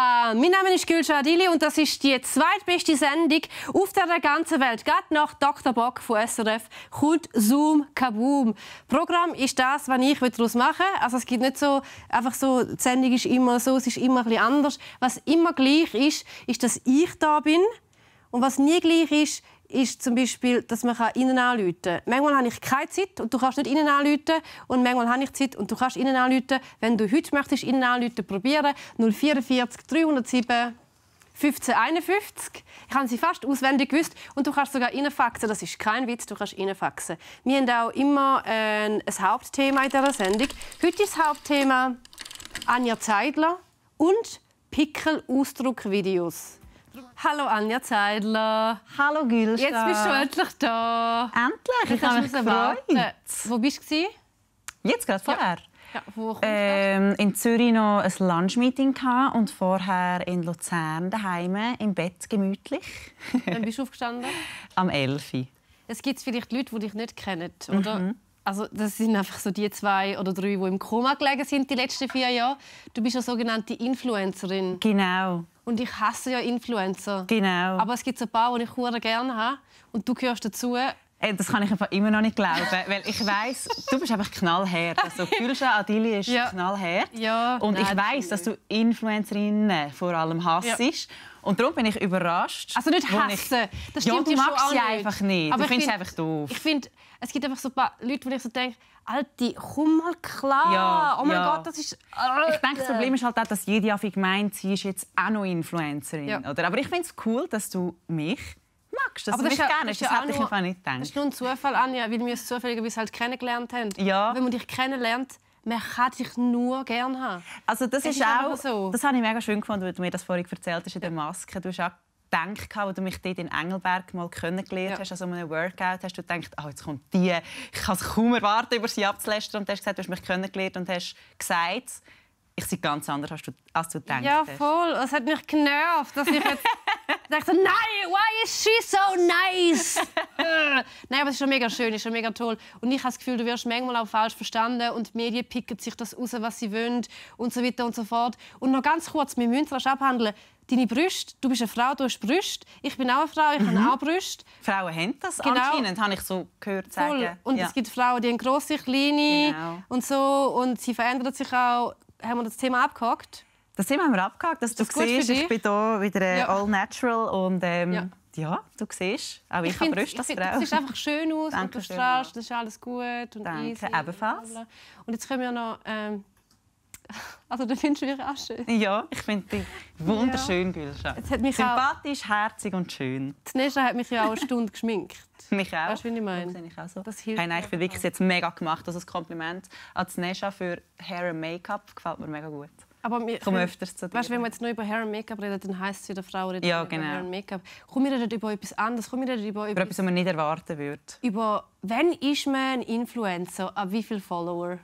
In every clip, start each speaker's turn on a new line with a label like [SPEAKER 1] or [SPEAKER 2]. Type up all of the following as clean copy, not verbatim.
[SPEAKER 1] Mein Name ist Gülşah Adili und das ist die zweitbeste Sendung auf der ganzen Welt. Gerade nach Dr. Bock von SRF kommt Zoom Kaboom. Programm ist das, was ich daraus machen will. Also es gibt nicht so, einfach so, die Sendung ist immer so, es ist immer ein bisschen anders. Was immer gleich ist, ist, dass ich da bin. Und was nie gleich ist zum Beispiel, dass man innen anrufen kann. Manchmal habe ich keine Zeit und du kannst nicht innen anrufen. Und manchmal habe ich Zeit und du kannst innen anrufen. Wenn du heute möchtest, innen anrufen, probieren. 044 307 15 51. Ich habe sie fast auswendig gewusst. Und du kannst sogar reinfaxen. Das ist kein Witz, du kannst reinfaxen. Wir haben auch immer ein Hauptthema in dieser Sendung. Heute ist das Hauptthema Anja Zeidler und Pickel-Ausdruckvideos. Hallo Anja Zeidler.
[SPEAKER 2] Hallo Gülşah.
[SPEAKER 1] Jetzt bist du endlich da.
[SPEAKER 2] Endlich, ich habe mich gefreut.
[SPEAKER 1] Wo bist du?
[SPEAKER 2] Jetzt gerade vorher.
[SPEAKER 1] Ja, wo kommst du?
[SPEAKER 2] In Zürich noch ein Lunch-Meeting und vorher in Luzern daheim im Bett gemütlich.
[SPEAKER 1] Wann bist du aufgestanden?
[SPEAKER 2] Am 11.
[SPEAKER 1] Es gibt vielleicht Leute, die dich nicht kennen, oder? Also, das sind einfach so die 2 oder 3, die im Koma gelegen sind die letzten 4 Jahre. Du bist eine sogenannte Influencerin.
[SPEAKER 2] Genau.
[SPEAKER 1] Und ich hasse ja Influencer.
[SPEAKER 2] Genau.
[SPEAKER 1] Aber es gibt so ein paar, die ich sehr gerne habe. Und du gehörst dazu.
[SPEAKER 2] Das kann ich einfach immer noch nicht glauben, weil ich weiss, du bist einfach knallhart. Also Gülşah Adili ist knallhart.
[SPEAKER 1] Ja,
[SPEAKER 2] und ich weiss, dass du Influencerinnen vor allem hassest. Ja. Und darum bin ich überrascht.
[SPEAKER 1] Also nicht hassen. Das stimmt,
[SPEAKER 2] du magst sie einfach nicht.
[SPEAKER 1] Aber
[SPEAKER 2] du findest sie einfach doof.
[SPEAKER 1] Ich finde, es gibt einfach so ein paar Leute, wo ich so denke, Alte, komm mal klar.
[SPEAKER 2] Ja,
[SPEAKER 1] oh mein Gott, das ist...
[SPEAKER 2] Ich denke, das Problem ist halt auch, dass jede gemeint, sie ist jetzt auch noch Influencerin. Ja. Oder? Aber ich finde es cool, dass du mich magst. Dass
[SPEAKER 1] aber
[SPEAKER 2] du
[SPEAKER 1] das
[SPEAKER 2] mich gerne hast. Das hätte ich einfach nicht gedacht.
[SPEAKER 1] Das ist nur ein Zufall, Anja, weil wir es zufälligerweise halt kennengelernt haben.
[SPEAKER 2] Ja.
[SPEAKER 1] Wenn man dich kennenlernt, man kann dich nur gerne haben.
[SPEAKER 2] Also das ist auch
[SPEAKER 1] so.
[SPEAKER 2] Das habe ich mega schön gefunden, als du mir das vorhin erzählt hast in der Maske. Du hast auch gedacht, als du mich dort in Engelberg mal kennengelernt hast, also einem Workout, hast du gedacht, oh, jetzt kommt die, ich kann es kaum erwarten, über sie abzulästern. Und du hast gesagt, du hast mich kennengelernt und hast gesagt, ich sei ganz anders, als du gedacht
[SPEAKER 1] ja,
[SPEAKER 2] hast. Ja,
[SPEAKER 1] voll. Es hat mich genervt, dass ich jetzt dachte, nein, why is she so nice? Nein, aber es ist schon mega schön, es ist schon mega toll. Und ich habe das Gefühl, du wirst manchmal auch falsch verstanden und die Medien picken sich das raus, was sie wollen und so weiter und so fort. Und noch ganz kurz, wir müssen das abhandeln. Deine Brüste, du bist eine Frau, du hast Brüste. Ich bin auch eine Frau, ich habe auch Brüste.
[SPEAKER 2] Frauen haben das anscheinend, habe ich so gehört sagen.
[SPEAKER 1] Und es gibt Frauen, die haben grosse, kleine und so. Und sie verändern sich auch. Haben wir das Thema abgehakt?
[SPEAKER 2] Das Thema haben wir abgehakt. Dass du siehst, ich bin hier wieder all natural. Und ja, du siehst, auch ich habe Brüste als Frau.
[SPEAKER 1] Du siehst einfach schön aus und du strahlst, das ist alles gut und
[SPEAKER 2] danke,
[SPEAKER 1] easy.
[SPEAKER 2] Ebenfalls.
[SPEAKER 1] Und jetzt können wir noch... Also, du findest mich auch schön.
[SPEAKER 2] Ja, ich finde dich wunderschön, Gülşah. Sympathisch, herzig und schön.
[SPEAKER 1] Nesha hat mich ja auch eine Stunde geschminkt.
[SPEAKER 2] Mich auch.
[SPEAKER 1] Weißt du, wie ich meine?
[SPEAKER 2] Das ich auch so.
[SPEAKER 1] Das hilft.
[SPEAKER 2] Hey, nein, ich finde wirklich jetzt mega gemacht. Also, das Kompliment an Nesha für Hair und Make-up gefällt mir mega gut.
[SPEAKER 1] Aber
[SPEAKER 2] ich komme öfters zu dir.
[SPEAKER 1] Weißt, wenn wir jetzt nur über Hair und Make-up reden, dann heisst es wieder Frau reden
[SPEAKER 2] über
[SPEAKER 1] Hair und Make-up. Komm, wir reden über etwas anderes. Komm, wir reden über
[SPEAKER 2] etwas, was man nicht erwarten würde.
[SPEAKER 1] Über wann ist man ein Influencer? Ab wie viele Follower?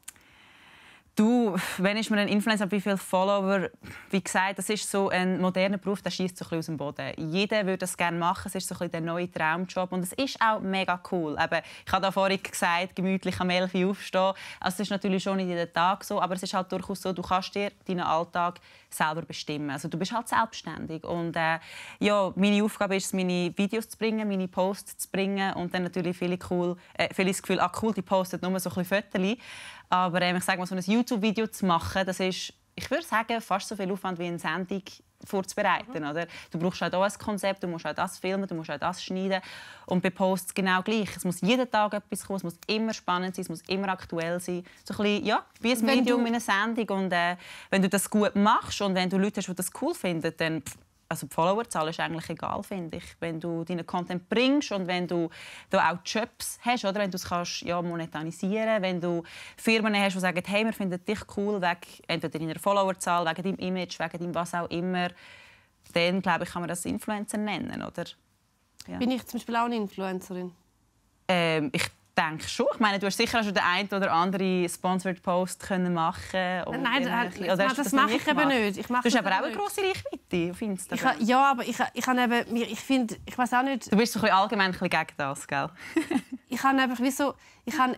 [SPEAKER 2] Du, wenn ist man ein Influencer, wie viele Follower? Wie gesagt, das ist so ein moderner Beruf, der schießt so ein bisschen aus dem Boden. Jeder würde das gerne machen, es ist so ein bisschen der neue Traumjob und es ist auch mega cool. Eben, ich habe da vorhin gesagt, gemütlich am 11 Uhr aufstehen. Also es ist natürlich schon nicht jeden Tag so, aber es ist halt durchaus so, du kannst dir deinen Alltag selber bestimmen. Also du bist halt selbstständig und ja, meine Aufgabe ist es, meine Videos zu bringen, meine Posts zu bringen und dann natürlich viele das Gefühl, cool, die postet nur so ein bisschen Fotos. Aber ich sage mal, so ein YouTube-Video zu machen, das ist, ich würde sagen, fast so viel Aufwand wie eine Sendung vorzubereiten. Oder? Du brauchst auch hier ein Konzept, du musst auch das filmen, du musst auch das schneiden. Und bei Posts genau gleich. Es muss jeden Tag etwas kommen, es muss immer spannend sein, es muss immer aktuell sein. So ein bisschen, ja, wie ein Medium in einer Sendung. Und wenn du das gut machst und wenn du Leute hast, die das cool finden, dann... Also die Followerzahl ist eigentlich egal, finde ich. Wenn du deinen Content bringst und wenn du da auch Jobs hast, oder? Wenn du es kannst, ja, monetarisieren, wenn du Firmen hast, die sagen, hey, wir finden dich cool, wegen entweder deiner Followerzahl, wegen deinem Image, wegen deinem was auch immer, dann, glaube ich, kann man das Influencer nennen, oder? Ja.
[SPEAKER 1] Bin ich zum Beispiel auch eine Influencerin?
[SPEAKER 2] Ich denke schon. Ich meine, du hast sicher schon den einen oder anderen Sponsored Post machen können.
[SPEAKER 1] Nein, das mache ich eben nicht.
[SPEAKER 2] Du hast aber auch eine grosse Reichweite auf Instagram.
[SPEAKER 1] Ja, aber ich habe eben, ich finde, ich weiß auch nicht...
[SPEAKER 2] Du bist so ein bisschen allgemein gegen das, gell?
[SPEAKER 1] ich habe einfach ich habe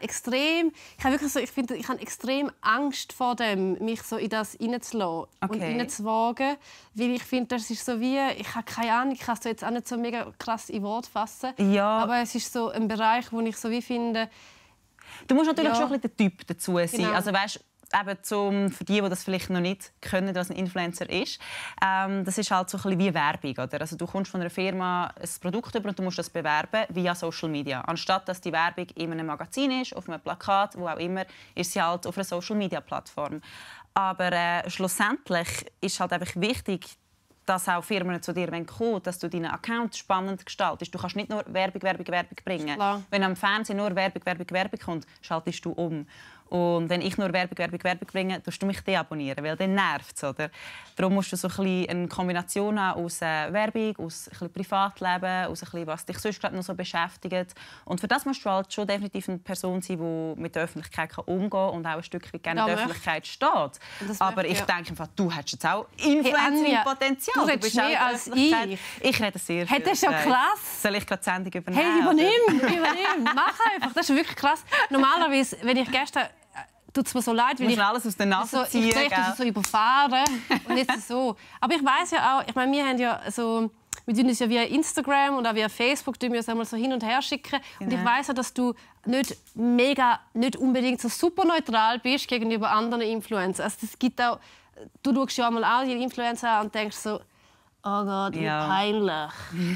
[SPEAKER 1] extrem Angst vor dem, mich so in das reinzulassen und reinzuwagen, weil ich finde, das ist so wie, ich habe keine Ahnung, ich kann es jetzt auch nicht so mega krass in Worte fassen, aber es ist so ein Bereich, wo ich so wie finde...
[SPEAKER 2] Du musst natürlich schon ein bisschen der Typ dazu sein.
[SPEAKER 1] Genau.
[SPEAKER 2] Also weißt, eben für die das vielleicht noch nicht können, was ein Influencer ist, das ist halt so ein bisschen wie Werbung. Oder? Also du kommst von einer Firma ein Produkt über und du musst das bewerben via Social Media. Anstatt dass die Werbung in einem Magazin ist, auf einem Plakat, wo auch immer, ist sie halt auf einer Social Media Plattform. Aber schlussendlich ist halt einfach wichtig, dass auch Firmen zu dir kommen, dass du deinen Account spannend gestaltest. Du kannst nicht nur Werbung bringen.
[SPEAKER 1] Klar.
[SPEAKER 2] Wenn am Fernsehen nur Werbung kommt, schaltest du um. Und wenn ich nur Werbung bringe, tust du mich deabonnieren, weil dann nervt es, oder? Darum musst du so ein bisschen eine Kombination haben aus Werbung, aus ein bisschen Privatleben, aus ein bisschen, was dich sonst gerade noch so beschäftigt. Und für das musst du halt schon definitiv eine Person sein, die mit der Öffentlichkeit umgehen kann und auch ein Stück weit gerne in der Öffentlichkeit steht. Aber ich denke einfach, du hättest jetzt auch Influencer-Potenzial.
[SPEAKER 1] Du redest mehr als ich.
[SPEAKER 2] Ich rede sehr viel.
[SPEAKER 1] Hey, das ist ja krass.
[SPEAKER 2] Soll ich gerade die Sendung übernehmen?
[SPEAKER 1] Hey, übernimm. Mach einfach. Das ist wirklich krass. Normalerweise, wenn ich gestern... tut es mir so leid, weil
[SPEAKER 2] ich alles aus der Nase ziehen.
[SPEAKER 1] Ich möchte so überfahren und jetzt so. Aber ich weiß ja auch, ich meine, wir haben ja so, wir tun uns ja via Instagram und auch via Facebook tun wir uns einmal so hin und her schicken. Genau. Und ich weiß ja, dass du nicht unbedingt so super neutral bist gegenüber anderen Influencern. Also das gibt auch, du schaust ja einmal all die Influencer an und denkst so, oh Gott, wie peinlich.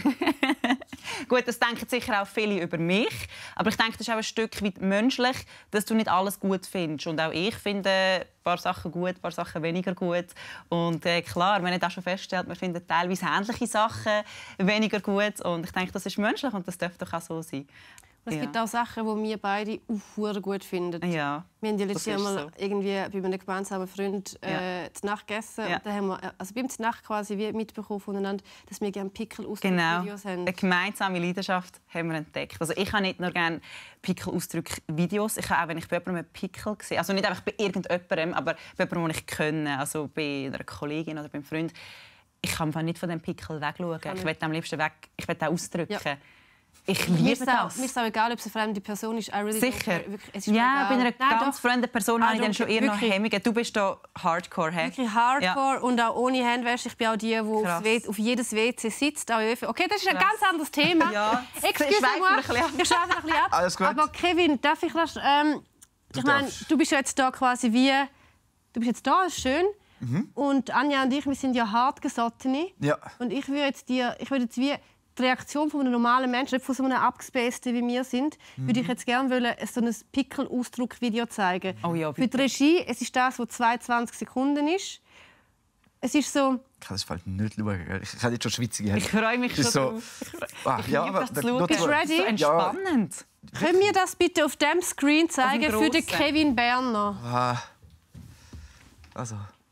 [SPEAKER 2] Gut, das denken sicher auch viele über mich. Aber ich denke, das ist auch ein Stück weit menschlich, dass du nicht alles gut findest. Und auch ich finde ein paar Sachen gut, ein paar Sachen weniger gut. Und klar, man hat auch schon festgestellt, man findet teilweise ähnliche Sachen weniger gut. Und ich denke, das ist menschlich und das darf doch auch so sein.
[SPEAKER 1] Es gibt auch Sachen, die wir beide auch gut finden.
[SPEAKER 2] Ja,
[SPEAKER 1] wir haben ja letztes Jahr mal irgendwie bei einem gemeinsamen Freund zu Nacht gegessen. Und da haben wir beim Nacht quasi wie mitbekommen voneinander, dass wir gerne Pickel-Ausdruck-Videos haben.
[SPEAKER 2] Eine gemeinsame Leidenschaft haben wir entdeckt. Also ich habe nicht nur gerne Pickel-Ausdruck-Videos. Ich habe auch, wenn ich bei jemandem einen Pickel sehe, also nicht einfach bei irgendjemandem, aber bei jemandem, den ich kenne, also bei einer Kollegin oder beim Freund, ich kann einfach nicht von dem Pickel wegschauen. Ich will am liebsten weg, ich will den ausdrücken. Ja. Ich liebe das.
[SPEAKER 1] Mir ist auch egal, ob es eine fremde Person ist.
[SPEAKER 2] Sicher. Ja, bei einer ganz fremden Person habe ich dann schon eher noch Hemmungen. Du bist da Hardcore.
[SPEAKER 1] Wirklich Hardcore, ja. Und auch ohne Handwäsche. Ich bin auch die auf jedes WC sitzt. Okay, das ist ein ganz anderes Thema.
[SPEAKER 2] Ja.
[SPEAKER 1] Excuse-moi, ich schweife ein bisschen ab.
[SPEAKER 3] Alles gut.
[SPEAKER 1] Aber Kevin, darf ich das... ich meine, du bist jetzt da quasi wie... Du bist jetzt da, ist schön. Mhm. Und Anja und ich, wir sind ja hartgesottene.
[SPEAKER 3] Ja.
[SPEAKER 1] Und ich würde jetzt wie... Die Reaktion von einem normalen Menschen, nicht von so einem Abgespaceden wie wir sind, würde ich jetzt gerne so ein Pickel-Ausdruck-Video zeigen.
[SPEAKER 2] Oh ja,
[SPEAKER 1] für die Regie, es ist das, was 22 Sekunden ist. Es ist so...
[SPEAKER 3] Ich kann das bald nicht schauen. Ich habe jetzt schon schwitzige Hände.
[SPEAKER 2] Ich freue mich schon.
[SPEAKER 3] So,
[SPEAKER 2] ich liebe das zu schauen.
[SPEAKER 1] Bist du ready?
[SPEAKER 2] So entspannend.
[SPEAKER 1] Ja. Können wir das bitte auf dem Screen zeigen für den Kevin Berner?
[SPEAKER 3] Also.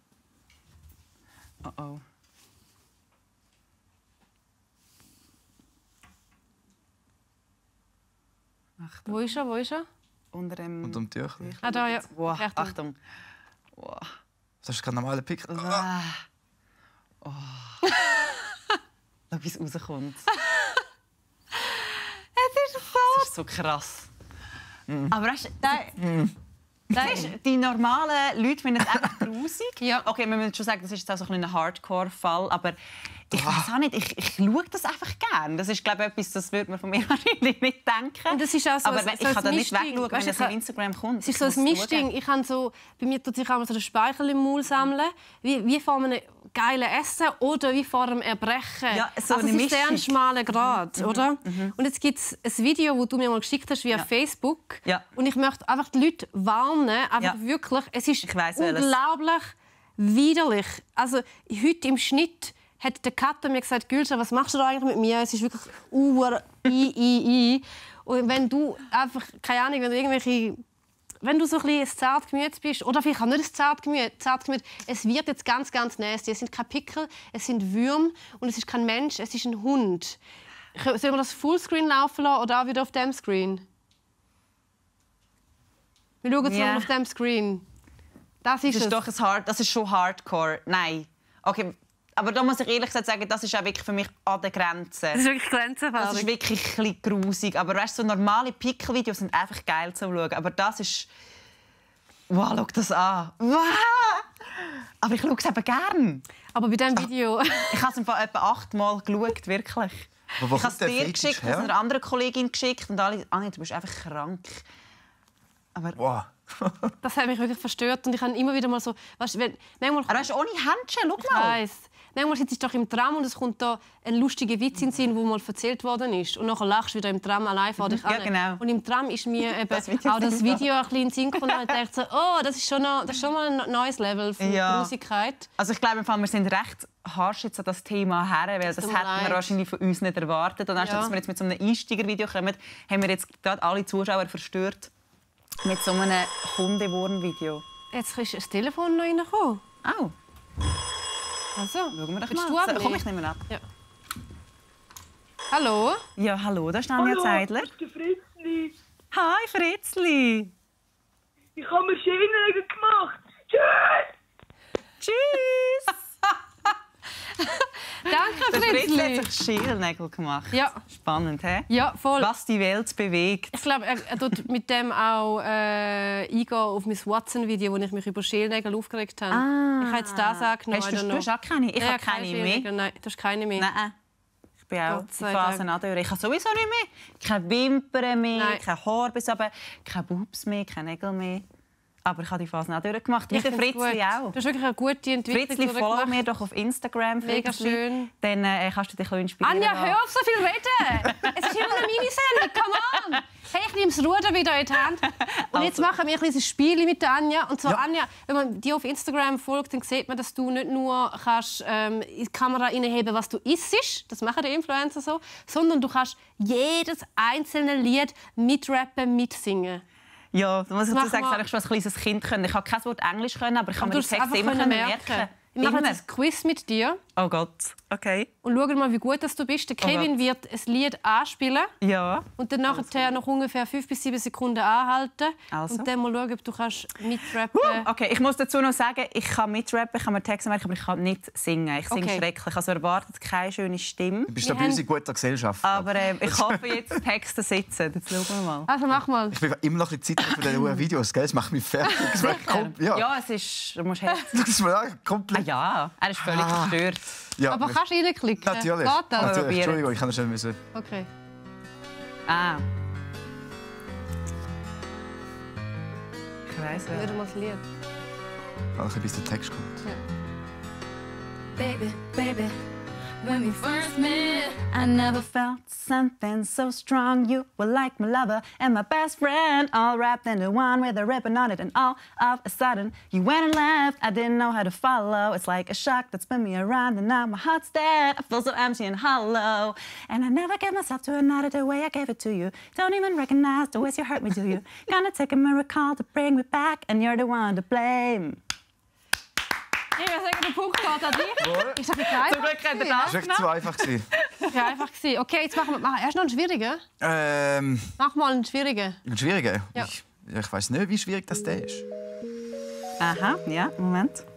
[SPEAKER 2] Oh oh.
[SPEAKER 1] Achtung. Wo ist er?
[SPEAKER 2] Unter dem...
[SPEAKER 3] Unter dem Tüchlein.
[SPEAKER 1] Da, ja.
[SPEAKER 2] Wow. Achtung. Wow.
[SPEAKER 3] Das ist kein normaler Pickel.
[SPEAKER 2] Oh. Schau, wie es rauskommt.
[SPEAKER 1] Es ist so...
[SPEAKER 2] Das ist so krass. Aber weißt du, die normalen Leute finden es einfach grusig.
[SPEAKER 1] Ja.
[SPEAKER 2] Okay, wir müssen schon sagen, das ist jetzt auch so ein Hardcore-Fall, aber ich weiß auch nicht, ich schaue das einfach gerne. Das ist, glaube ich, etwas, das würde man von mir wahrscheinlich nicht denken.
[SPEAKER 1] Und das ist auch so
[SPEAKER 2] aber ich kann da nicht wegschauen, wenn es auf Instagram kommt.
[SPEAKER 1] Es ist so ein Mischding. Bei mir tut sich auch so den Speichel im Maul sammeln, wie vor einem geilen Essen oder wie vor einem Erbrechen.
[SPEAKER 2] Ja, so
[SPEAKER 1] also es ist sehr ein schmaler Grad, oder? Und jetzt gibt es ein Video, das du mir mal geschickt hast via Facebook.
[SPEAKER 2] Ja.
[SPEAKER 1] Und ich möchte einfach die Leute warnen, aber wirklich, es ist unglaublich widerlich. Also heute im Schnitt hat der Kater mir gesagt, Gülscha, was machst du da eigentlich mit mir? Es ist wirklich Und wenn du einfach, keine Ahnung, wenn du so ein Zartgemüt bist, oder vielleicht auch nicht ein Zartgemüt, es wird jetzt ganz, ganz nasty. Es sind keine Pickel, es sind Würmer und es ist kein Mensch, es ist ein Hund. Sollen wir das Fullscreen laufen lassen oder auch wieder auf dem Screen? Wir schauen jetzt mal auf dem Screen. Das ist
[SPEAKER 2] doch das ist schon Hardcore. Nein. Okay. Aber da muss ich ehrlich gesagt sagen, das ist auch wirklich für mich an der Grenze.
[SPEAKER 1] Das ist wirklich Grenzerfahrung.
[SPEAKER 2] Das ist wirklich ein bisschen grusig. Aber weißt, so normale Pickel-Videos sind einfach geil zu schauen. Aber das ist... Wow, schau das an. Wow! Aber ich schaue es eben gern.
[SPEAKER 1] Aber bei diesem Video...
[SPEAKER 2] Ich habe es etwa 8 Mal geschaut, wirklich. Ich habe es dir geschickt, ich habe es einer anderen Kollegin geschickt und alle, Anja, du bist einfach krank. Aber
[SPEAKER 3] Wow.
[SPEAKER 1] Das hat mich wirklich verstört und ich habe immer wieder mal so... Weißt, manchmal...
[SPEAKER 2] Aber weißt, ohne Händchen, schau mal.
[SPEAKER 1] Ich weiss. Manchmal sitzt du doch im Tram und es kommt da ein lustiger Witz in den Sinn, der mal erzählt worden ist. Und nachher lachst du wieder im Tram allein vor dich an.
[SPEAKER 2] Genau.
[SPEAKER 1] Und im Tram ist mir eben das auch das Video ein bisschen in den Sinn gekommen und ich dachte so, oh, das ist schon mal ein neues Level von Grusigkeit.
[SPEAKER 2] Also ich glaube, wir sind recht harsch jetzt an das Thema her, weil das hätten wir wahrscheinlich von uns nicht erwartet. Und anstatt dass wir jetzt mit so einem Einsteigervideo kommen, haben wir jetzt gerade alle Zuschauer verstört mit so einem Hundewurm-Video.
[SPEAKER 1] Jetzt ist das Telefon noch reingekommen.
[SPEAKER 2] Oh.
[SPEAKER 1] Also,
[SPEAKER 2] schauen wir doch
[SPEAKER 1] willst
[SPEAKER 2] mal.
[SPEAKER 1] du
[SPEAKER 2] Komm, ich nehme ab.
[SPEAKER 1] Ja. Hallo?
[SPEAKER 2] Ja, hallo, da ist Anja Zeidler.
[SPEAKER 4] Das ist der Fritzli.
[SPEAKER 2] Hi, Fritzli.
[SPEAKER 4] Ich habe mir Schähnchen gemacht. Tschüss!
[SPEAKER 2] Tschüss.
[SPEAKER 1] Danke,
[SPEAKER 2] Der Fritzli
[SPEAKER 1] Fritzli.
[SPEAKER 2] hat sich Schälnägel gemacht.
[SPEAKER 1] Ja.
[SPEAKER 2] Spannend, hä?
[SPEAKER 1] Ja, voll.
[SPEAKER 2] Was die Welt bewegt.
[SPEAKER 1] Ich glaube, er tut mit dem auch eingehen auf mein Watson-Video, wo ich mich über Schälnägel aufgeregt habe. Ich habe jetzt das angenommen.
[SPEAKER 2] Du hast auch keine? Ich habe keine mehr.
[SPEAKER 1] Schälnägel. Nein, du hast keine mehr.
[SPEAKER 2] Nein. Ich bin auch
[SPEAKER 1] Gott
[SPEAKER 2] die
[SPEAKER 1] sei
[SPEAKER 2] Phase
[SPEAKER 1] Dank.
[SPEAKER 2] durch. Ich habe sowieso nicht mehr. Keine Wimpern mehr,
[SPEAKER 1] Nein.
[SPEAKER 2] kein Haar bis oben, keine Bubs mehr, keine Nägel mehr. Aber ich habe die Phase auch durchgemacht. Wie der
[SPEAKER 1] find's
[SPEAKER 2] Fritzli
[SPEAKER 1] gut.
[SPEAKER 2] auch.
[SPEAKER 1] Du hast wirklich eine gute Entwicklung
[SPEAKER 2] Fritzli, follow
[SPEAKER 1] durchgemacht.
[SPEAKER 2] mir doch auf Instagram.
[SPEAKER 1] Mega
[SPEAKER 2] Fritzli.
[SPEAKER 1] schön.
[SPEAKER 2] Dann kannst du dich ein bisschen inspirieren.
[SPEAKER 1] Anja, hör auf so viel reden! Es ist immer eine Minisendung, come on! Hey, ich nehme das Ruder wieder in die Hand. Und jetzt machen wir ein kleines Spiel mit der Anja. Und zwar,
[SPEAKER 3] Ja.
[SPEAKER 1] Anja, wenn man dir auf Instagram folgt, dann sieht man, dass du nicht nur kannst, in die Kamera reinheben, was du isst, das machen die Influencer so, sondern du kannst jedes einzelne Lied mitrappen, mitsingen.
[SPEAKER 2] Ja, da muss ich dazu
[SPEAKER 1] Mach
[SPEAKER 2] sagen,
[SPEAKER 1] mal.
[SPEAKER 2] das habe ich schon als kleines Kind können. Ich habe kein Wort Englisch können, aber ich kann
[SPEAKER 1] Aber
[SPEAKER 2] mir
[SPEAKER 1] du
[SPEAKER 2] die
[SPEAKER 1] hast es
[SPEAKER 2] Texte
[SPEAKER 1] einfach
[SPEAKER 2] immer
[SPEAKER 1] können
[SPEAKER 2] merken.
[SPEAKER 1] Ich mache
[SPEAKER 2] Immer.
[SPEAKER 1] jetzt ein Quiz mit dir
[SPEAKER 2] Oh Gott, okay.
[SPEAKER 1] und schau mal, wie gut dass du bist. Der Kevin
[SPEAKER 2] Gott.
[SPEAKER 1] wird ein Lied anspielen.
[SPEAKER 2] Ja.
[SPEAKER 1] Und dann nachher noch ungefähr 5 bis 7 Sekunden anhalten.
[SPEAKER 2] Also.
[SPEAKER 1] Und dann mal schauen, ob du kannst mitrappen kannst.
[SPEAKER 2] Okay, ich muss dazu noch sagen, ich kann mitrappen, ich kann mir Texte merken, aber ich kann nicht singen. Ich singe
[SPEAKER 1] Okay.
[SPEAKER 2] schrecklich. Also erwartet keine schöne Stimme.
[SPEAKER 3] Du bist da bei uns in guter Gesellschaft.
[SPEAKER 2] Aber ich hoffe, jetzt die Texte sitzen. Jetzt schauen wir mal.
[SPEAKER 1] Also mach mal.
[SPEAKER 3] Ich bin immer noch ein bisschen Zeit für diese Videos, gell? Das macht mich fertig. Das macht ja.
[SPEAKER 2] Ja, es ist... Du musst Herz...
[SPEAKER 3] Das ist mir komplett...
[SPEAKER 2] ja, er ist völlig verstört.
[SPEAKER 3] Ja,
[SPEAKER 1] Aber kannst du reinklicken?
[SPEAKER 3] Natürlich.
[SPEAKER 1] Geht das?
[SPEAKER 3] Natürlich.
[SPEAKER 2] Probieren.
[SPEAKER 3] Entschuldigung, ich kann das schon müssen.
[SPEAKER 1] Okay.
[SPEAKER 2] Ah. Ich weiss
[SPEAKER 1] Hör
[SPEAKER 2] ja.
[SPEAKER 1] mal das Lied.
[SPEAKER 3] Also, bis der Text kommt.
[SPEAKER 5] Baby, baby, when we first met,
[SPEAKER 2] I never felt something so strong. You were like my lover and my best friend, all wrapped into one with a ribbon on it. And all of a sudden, you went and left. I didn't know how to follow. It's like a shock that spun me around, and now my heart's dead. I feel so empty and hollow. And I never gave myself to another the way I gave it to you. Don't even recognize the ways you hurt me, do you? Gonna take a miracle to bring me back, and you're the one to blame.
[SPEAKER 1] Ich würde sagen, der Punkt geht an dich. Ist das nicht einfach?
[SPEAKER 2] Zum Glück hat er
[SPEAKER 3] Das war echt zu einfach.
[SPEAKER 1] Das war einfach. Okay, jetzt machen wir erst noch einen schwierigen. Mach mal einen schwierigen.
[SPEAKER 3] Ein schwieriger?
[SPEAKER 1] Ja.
[SPEAKER 3] Ich weiß nicht, wie schwierig das der ist.
[SPEAKER 2] Aha, ja, Moment.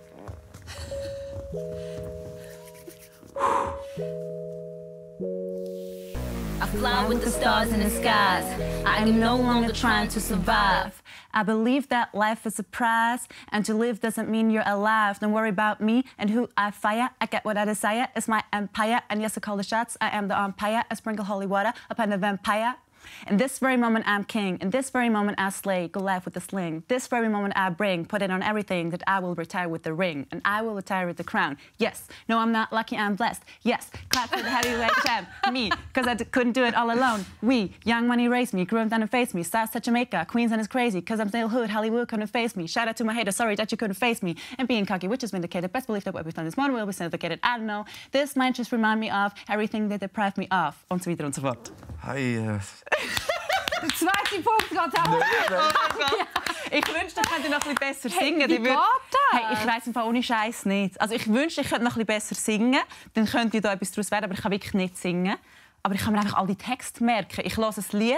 [SPEAKER 5] I fly with the stars in the skies. I am no longer trying to survive.
[SPEAKER 2] I believe that life is a prize, and to live doesn't mean you're alive. Don't worry about me and who I fire. I get what I desire. It's my empire, and yes, I call the shots. I am the umpire. I sprinkle holy water upon the vampire. In this very moment, I'm king. In this very moment, I slay Goliath with a sling. This very moment, I bring, put it on everything, that I will retire with the ring, and I will retire with the crown. Yes, no, I'm not lucky, I'm blessed. Yes, clap for the heavyweight champ, me, because I couldn't do it all alone. We, young money raised me, grew up down and faced me. South to Jamaica, Queensland is crazy, because I'm still hood. Hollywood couldn't face me. Shout out to my haters, sorry that you couldn't face me. And being cocky, which is vindicated. Best believe that what we've done this morning will be syndicated. I don't know. This might just remind me of everything that deprived me of. Und so weiter und so fort.
[SPEAKER 3] Hey,
[SPEAKER 1] Der zweite Punkt geht auch.
[SPEAKER 2] Ich wünschte, ich könnte noch ein bisschen besser singen.
[SPEAKER 1] wie
[SPEAKER 2] Ich
[SPEAKER 1] geht das?
[SPEAKER 2] Hey, ich weiss im Fall ohne Scheiß nicht. Also ich wünschte, ich könnte noch ein bisschen besser singen. Dann könnte da etwas daraus werden, aber ich kann wirklich nicht singen. Aber ich kann mir einfach all die Texte merken. Ich höre ein Lied,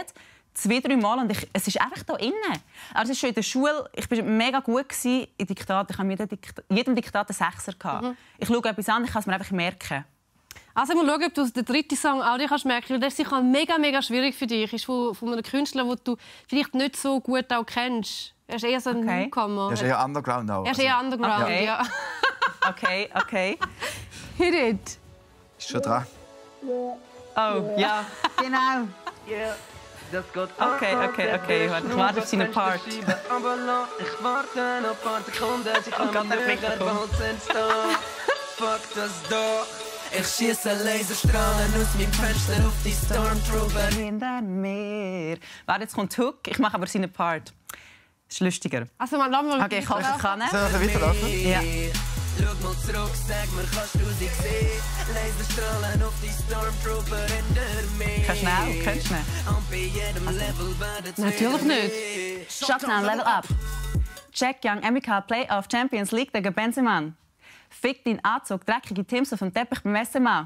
[SPEAKER 2] 2-3 Mal und es ist einfach hier innen. Also es ist schon in der Schule, ich war mega gut in Diktat. Ich hatte jedem Diktat einen 6er gehabt. Ich schaue etwas an, ich kann es mir einfach merken.
[SPEAKER 1] Also mal schauen, ob du den dritten Song auch merken kannst, weil der ist sicher mega schwierig für dich. Ist von einem Künstler, den du vielleicht nicht so gut auch kennst. Er ist eher so ein Newcomer.
[SPEAKER 3] Er ist eher Underground auch.
[SPEAKER 1] Er ist eher Underground,
[SPEAKER 2] Okay.
[SPEAKER 1] ja.
[SPEAKER 2] Okay.
[SPEAKER 1] Hit it.
[SPEAKER 3] Ist schon dran.
[SPEAKER 2] Oh, ja, genau.
[SPEAKER 6] Yeah, das geht
[SPEAKER 2] Okay. Warte, ich warte auf seinen Part.
[SPEAKER 6] Ich warte noch ein paar Sekunden, sie kann
[SPEAKER 2] Gott, der Blick
[SPEAKER 6] nicht
[SPEAKER 2] kommt.
[SPEAKER 6] Fuck das doch. Ich schieße Laserstrahlen aus meinem Fenster auf die Stormtrooper.
[SPEAKER 2] Hinter mir. Warte, jetzt kommt Hook. Ich mache aber seinen Part. Das ist lustiger.
[SPEAKER 1] Also mal, lass mal
[SPEAKER 2] Okay, ich hoffe, ich kann.
[SPEAKER 3] Soll ich weiterlaufen?
[SPEAKER 2] Ja.
[SPEAKER 6] Schau mal zurück, sag mir, kannst du sie sehen? Laserstrahlen auf die Stormtrooper hinter mir.
[SPEAKER 2] Kannst schnell.
[SPEAKER 6] Und bei jedem Level werden
[SPEAKER 1] Natürlich nicht.
[SPEAKER 2] Shutdown, level up. Jack Young, Emika, Playoff, Champions League gegen Benzema. Fick deinen Anzug, dreckige Teams auf dem Teppich beim SMA.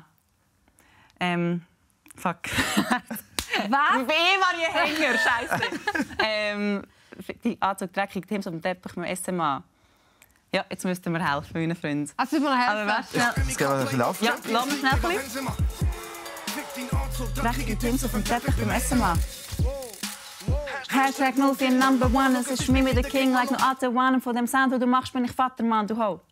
[SPEAKER 2] Fuck.
[SPEAKER 1] Was?
[SPEAKER 2] Wie war ihr Hänger? Scheiße. Fick deinen Anzug, dreckige Teams auf dem Teppich beim SMA. Ja, jetzt müssten wir helfen, meine Freunde.
[SPEAKER 1] Also wir helfen.
[SPEAKER 2] Aber warte schnell.
[SPEAKER 3] Jetzt gehen wir ein bisschen laufen.
[SPEAKER 2] Ja, lass mich schnell ein bisschen. Dreckige Teams auf dem Teppich beim SMA. Hashtag Movie Number One, es ist me with the King, like no other one. Und von dem Sound, den du machst, bin ich Vatermann, du Ho.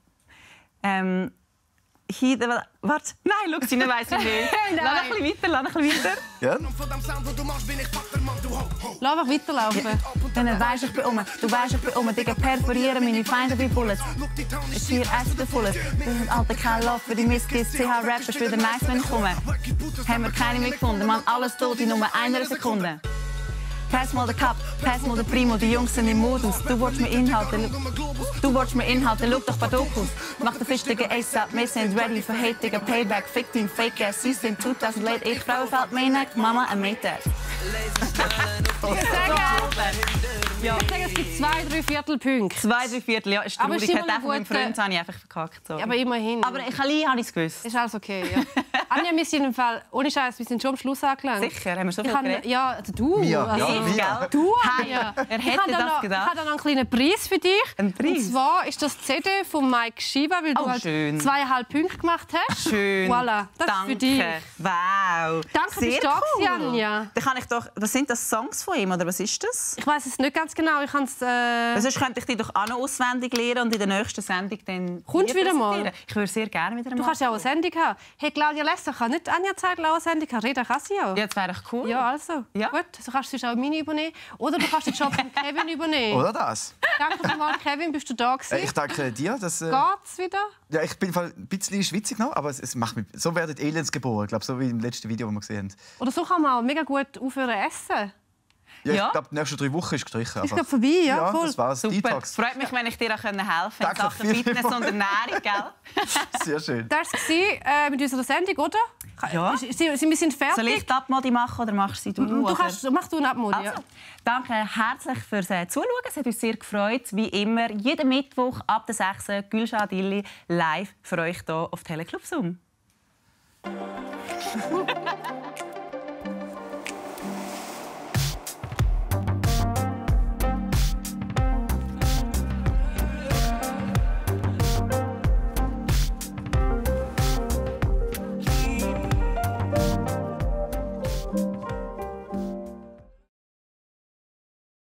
[SPEAKER 2] Warte, nein, schau, sie weiss ich nicht. Lass ein bisschen weiter.
[SPEAKER 3] Ja?
[SPEAKER 1] Lass einfach weiterlaufen.
[SPEAKER 2] Dann weisst ich bin um. Du weisst, ich bin um. Digga, perforieren meine Feinde wie Bullets. Ich hier essen der Fullest. Wir sind alte kein Love für die Misskis. CH-Rap ist wieder nice, wenn ich komme. Haben wir keine mehr gefunden. Mann, alles tot in nur einer Sekunde. Pass mal den Cup, pass mal den Primo, die Jungs sind im Modus. Du willst mir Inhalte, schau doch bei Dokus. Mach den Fischtigen ASAP, wir sind ready für hatigen Payback. Fick dein Fake-Ass, sie sind 2000 late, ich Frauenfeld, Mainneck, Mama und Maytag.
[SPEAKER 1] Ja. Ich sage, es gibt 2-3 Viertelpunkte.
[SPEAKER 2] 2-3 Viertel, ja, ist
[SPEAKER 1] Aber
[SPEAKER 2] traurig.
[SPEAKER 1] es ist
[SPEAKER 2] Ich
[SPEAKER 1] immer
[SPEAKER 2] hätte
[SPEAKER 1] noch
[SPEAKER 2] einfach mit dem
[SPEAKER 1] gut,
[SPEAKER 2] Freund habe ich einfach verkackt. Sorry.
[SPEAKER 1] Aber immerhin.
[SPEAKER 2] Aber ich habe es gewusst.
[SPEAKER 1] Ist alles okay, ja. Anja, wir sind im Fall, ohne Scheiß, wir sind schon am Schluss angelangt.
[SPEAKER 2] Sicher, haben wir so viel
[SPEAKER 1] Ich habe,
[SPEAKER 2] geredet.
[SPEAKER 1] ja, du.
[SPEAKER 3] Mia,
[SPEAKER 1] also,
[SPEAKER 3] ja,
[SPEAKER 2] Ich,
[SPEAKER 3] Mia.
[SPEAKER 2] gell?
[SPEAKER 1] Du,
[SPEAKER 2] Hey,
[SPEAKER 1] Anja.
[SPEAKER 2] wer
[SPEAKER 1] Ich
[SPEAKER 2] hätte
[SPEAKER 1] habe
[SPEAKER 2] das
[SPEAKER 1] da noch
[SPEAKER 2] gedacht?
[SPEAKER 1] einen kleinen Preis für dich.
[SPEAKER 2] Ein Preis?
[SPEAKER 1] Und zwar ist das CD von Mike Shiva, weil du
[SPEAKER 2] Oh,
[SPEAKER 1] halt
[SPEAKER 2] schön.
[SPEAKER 1] 2,5 Punkte gemacht hast.
[SPEAKER 2] Schön.
[SPEAKER 1] Voilà, das ist für dich.
[SPEAKER 2] Wow.
[SPEAKER 1] Danke,
[SPEAKER 2] Sehr
[SPEAKER 1] bist du da
[SPEAKER 2] cool.
[SPEAKER 1] gewesen, Anja.
[SPEAKER 2] Dann kann ich doch, was sind das Songs von ihm oder was ist das?
[SPEAKER 1] Ich weiß es nicht ganz genau. Ich kann es.
[SPEAKER 2] Sonst könnte ich die doch auch noch auswendig lernen und in der nächsten Sendung dann
[SPEAKER 1] Kommst
[SPEAKER 2] hier
[SPEAKER 1] wieder mal?
[SPEAKER 2] präsentieren. Ich würde sehr gerne wieder mal.
[SPEAKER 1] Du kannst ja auch eine Sendung haben. Hey, Claudia Lesser kann nicht Anja Zeigler auch eine Sendung haben. Reda kann sie auch.
[SPEAKER 2] Ja, das wäre doch cool.
[SPEAKER 1] Ja, also.
[SPEAKER 2] Ja.
[SPEAKER 1] Gut, so kannst du sonst auch meine übernehmen. Oder du kannst den Job von Kevin übernehmen.
[SPEAKER 3] Oder das?
[SPEAKER 1] Danke vielmals, Kevin. Bist du da gewesen?
[SPEAKER 3] Ich danke dir. Dass,
[SPEAKER 1] Geht's wieder?
[SPEAKER 3] ja, ich bin ein bisschen schwitzig noch, aber es macht mich... So werden Aliens geboren, ich glaube, so wie im letzten Video, das wir gesehen haben.
[SPEAKER 1] Oder so kann man auch mega gut aufhören essen.
[SPEAKER 3] Ja,
[SPEAKER 2] Ja.
[SPEAKER 3] ich glaube, die nächsten 3 Wochen ist gestrichen.
[SPEAKER 1] Ist
[SPEAKER 3] einfach.
[SPEAKER 1] gerade vorbei, ja,
[SPEAKER 3] Ja,
[SPEAKER 1] voll.
[SPEAKER 3] das war's.
[SPEAKER 2] Super.
[SPEAKER 3] Detox.
[SPEAKER 2] Freut mich, wenn ich dir auch helfen konnte in
[SPEAKER 3] Danke
[SPEAKER 2] Sachen Fitness
[SPEAKER 3] vielmals.
[SPEAKER 2] und Ernährung, gell?
[SPEAKER 3] Sehr schön.
[SPEAKER 1] Das war mit unserer Sendung, oder?
[SPEAKER 2] Ja.
[SPEAKER 1] Wir sind fertig.
[SPEAKER 2] Soll ich die Abmodi machen oder machst sie du?
[SPEAKER 1] Du
[SPEAKER 2] oder?
[SPEAKER 1] kannst, mach du eine Abmodi, ja.
[SPEAKER 2] Also, danke herzlich fürs Zuschauen. Es hat uns sehr gefreut. Wie immer, jeden Mittwoch ab der 6 Uhr Gülşah Dilli live für euch hier auf Teleclub Zoom.